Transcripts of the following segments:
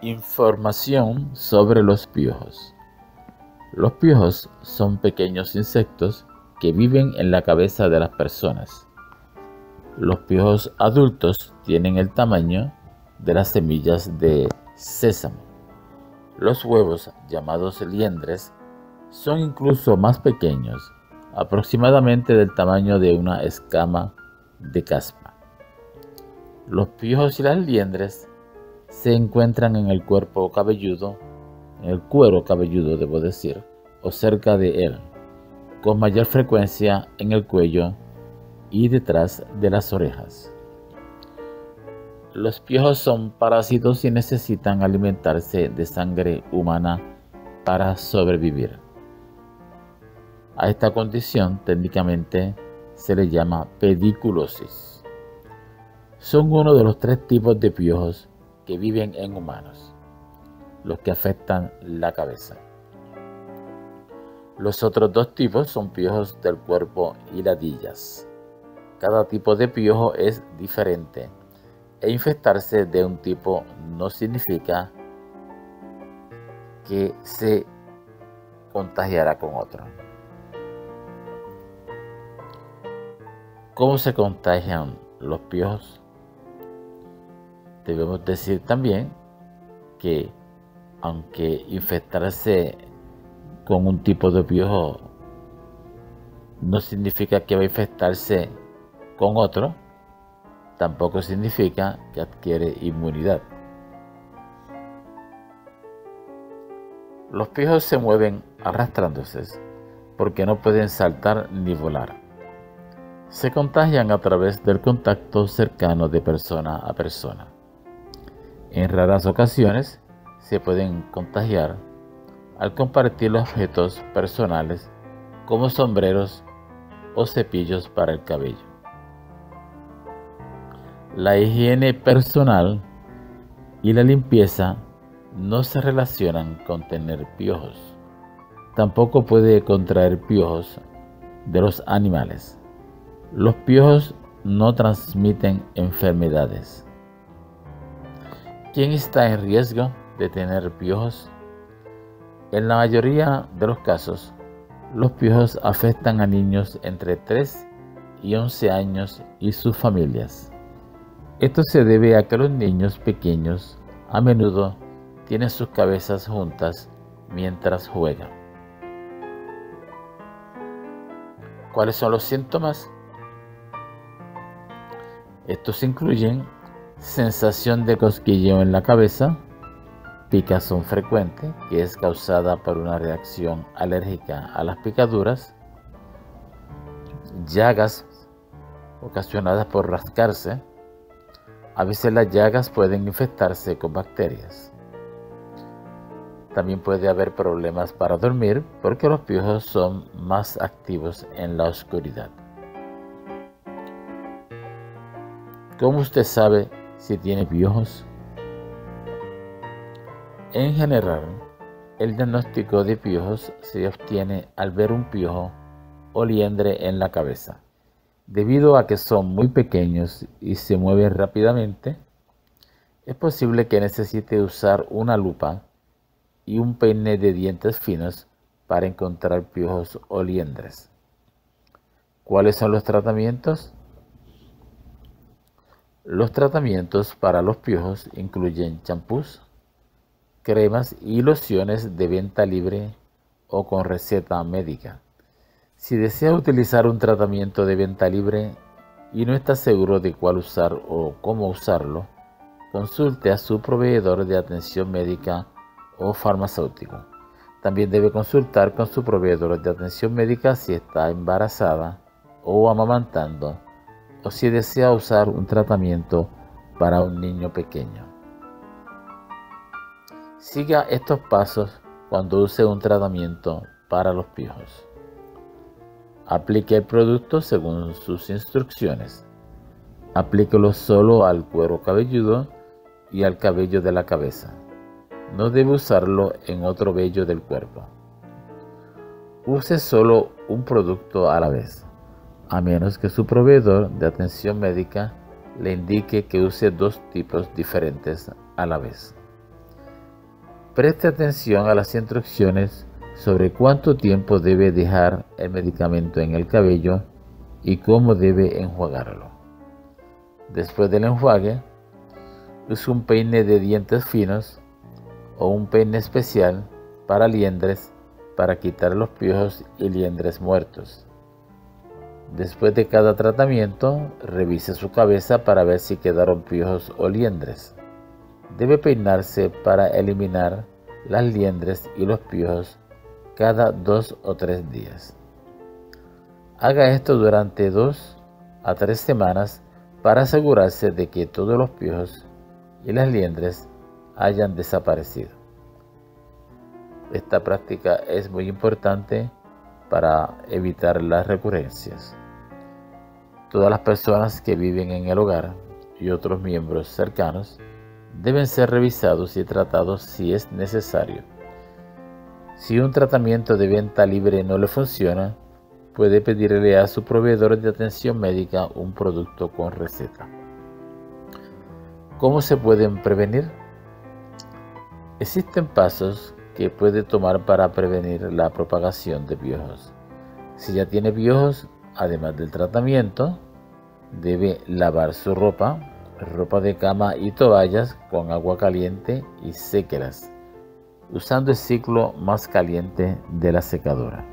Información sobre los piojos. Los piojos son pequeños insectos que viven en la cabeza de las personas. Los piojos adultos tienen el tamaño de las semillas de sésamo. Los huevos, llamados liendres, son incluso más pequeños, aproximadamente del tamaño de una escama de caspa. Los piojos y las liendres se encuentran en el cuero cabelludo, o cerca de él, con mayor frecuencia en el cuello y detrás de las orejas. Los piojos son parásitos y necesitan alimentarse de sangre humana para sobrevivir. A esta condición técnicamente se le llama pediculosis. Son uno de los 3 tipos de piojos que viven en humanos, los que afectan la cabeza. Los otros 2 tipos son piojos del cuerpo y ladillas. Cada tipo de piojo es diferente e infectarse de un tipo no significa que se contagiará con otro. ¿Cómo se contagian los piojos? Debemos decir también que aunque infectarse con un tipo de piojo no significa que va a infectarse con otro, tampoco significa que adquiere inmunidad. Los piojos se mueven arrastrándose porque no pueden saltar ni volar. Se contagian a través del contacto cercano de persona a persona. En raras ocasiones se pueden contagiar al compartir objetos personales como sombreros o cepillos para el cabello. La higiene personal y la limpieza no se relacionan con tener piojos. Tampoco puede contraer piojos de los animales. Los piojos no transmiten enfermedades. ¿Quién está en riesgo de tener piojos? En la mayoría de los casos, los piojos afectan a niños entre 3 y 11 años y sus familias. Esto se debe a que los niños pequeños a menudo tienen sus cabezas juntas mientras juegan. ¿Cuáles son los síntomas? Estos incluyen sensación de cosquilleo en la cabeza, picazón frecuente, que es causada por una reacción alérgica a las picaduras, llagas ocasionadas por rascarse. A veces las llagas pueden infectarse con bacterias. También puede haber problemas para dormir porque los piojos son más activos en la oscuridad. ¿Cómo usted sabe si tiene piojos? En general, el diagnóstico de piojos se obtiene al ver un piojo o liendre en la cabeza. Debido a que son muy pequeños y se mueven rápidamente, es posible que necesite usar una lupa y un peine de dientes finos para encontrar piojos o liendres. ¿Cuáles son los tratamientos? Los tratamientos para los piojos incluyen champús, cremas y lociones de venta libre o con receta médica. Si desea utilizar un tratamiento de venta libre y no está seguro de cuál usar o cómo usarlo, consulte a su proveedor de atención médica o farmacéutico. También debe consultar con su proveedor de atención médica si está embarazada o amamantando o si desea usar un tratamiento para un niño pequeño. Siga estos pasos cuando use un tratamiento para los piojos. Aplique el producto según sus instrucciones. Aplíquelo solo al cuero cabelludo y al cabello de la cabeza. No debe usarlo en otro vello del cuerpo. Use solo un producto a la vez, a menos que su proveedor de atención médica le indique que use 2 tipos diferentes a la vez. Preste atención a las instrucciones sobre cuánto tiempo debe dejar el medicamento en el cabello y cómo debe enjuagarlo. Después del enjuague, use un peine de dientes finos o un peine especial para liendres para quitar los piojos y liendres muertos. Después de cada tratamiento, revise su cabeza para ver si quedaron piojos o liendres. Debe peinarse para eliminar las liendres y los piojos cada 2 o 3 días. Haga esto durante 2 a 3 semanas para asegurarse de que todos los piojos y las liendres hayan desaparecido. Esta práctica es muy importante para evitar las recurrencias. Todas las personas que viven en el hogar y otros miembros cercanos deben ser revisados y tratados si es necesario. Si un tratamiento de venta libre no le funciona, puede pedirle a su proveedor de atención médica un producto con receta. ¿Cómo se pueden prevenir? Existen pasos que puede tomar para prevenir la propagación de piojos. Si ya tiene piojos, además del tratamiento, debe lavar su ropa de cama y toallas con agua caliente y séquelas, usando el ciclo más caliente de la secadora.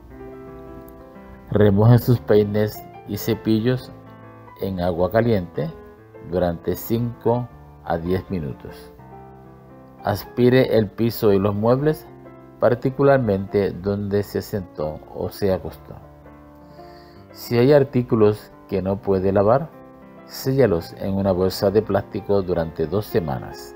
Remoje sus peines y cepillos en agua caliente durante 5 a 10 minutos. Aspire el piso y los muebles, particularmente donde se sentó o se acostó. Si hay artículos que no puede lavar, séllalos en una bolsa de plástico durante 2 semanas.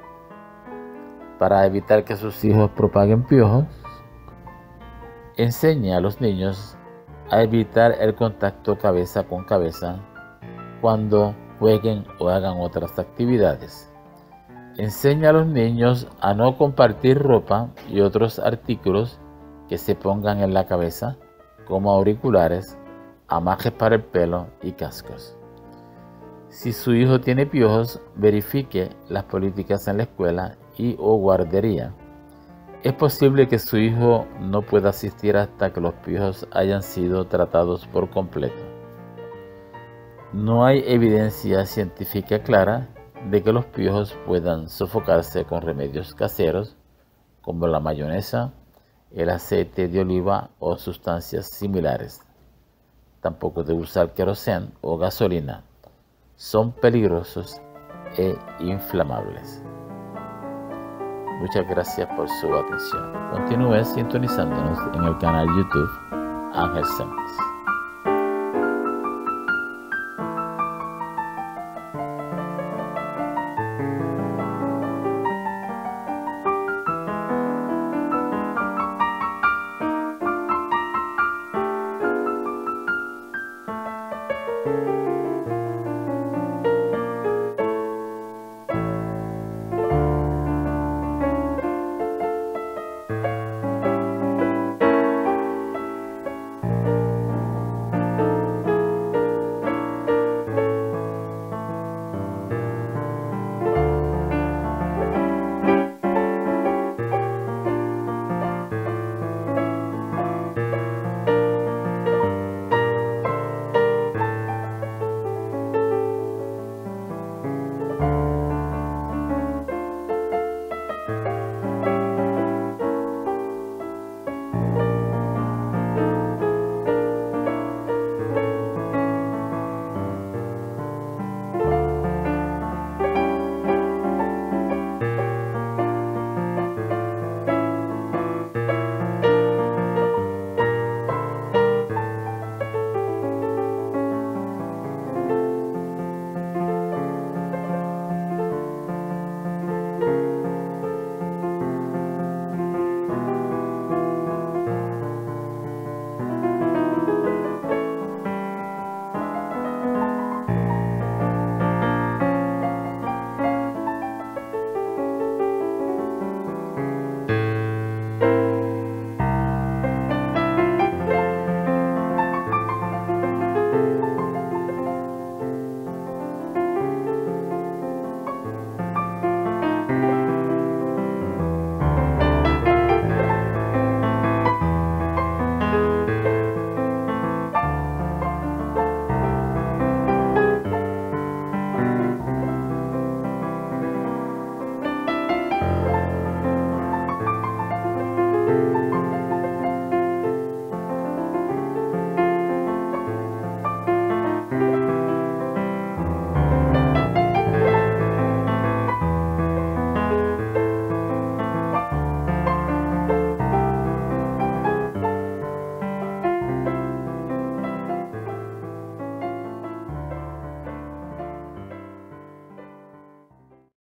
Para evitar que sus hijos propaguen piojos, enseñe a los niños a evitar el contacto cabeza con cabeza cuando jueguen o hagan otras actividades. Enseña a los niños a no compartir ropa y otros artículos que se pongan en la cabeza, como auriculares, amajes para el pelo y cascos. Si su hijo tiene piojos, verifique las políticas en la escuela y o guardería. Es posible que su hijo no pueda asistir hasta que los piojos hayan sido tratados por completo. No hay evidencia científica clara de que los piojos puedan sofocarse con remedios caseros como la mayonesa, el aceite de oliva o sustancias similares. Tampoco debe usar queroseno o gasolina. Son peligrosos e inflamables. Muchas gracias por su atención. Continúe sintonizándonos en el canal YouTube Ángel Semmes.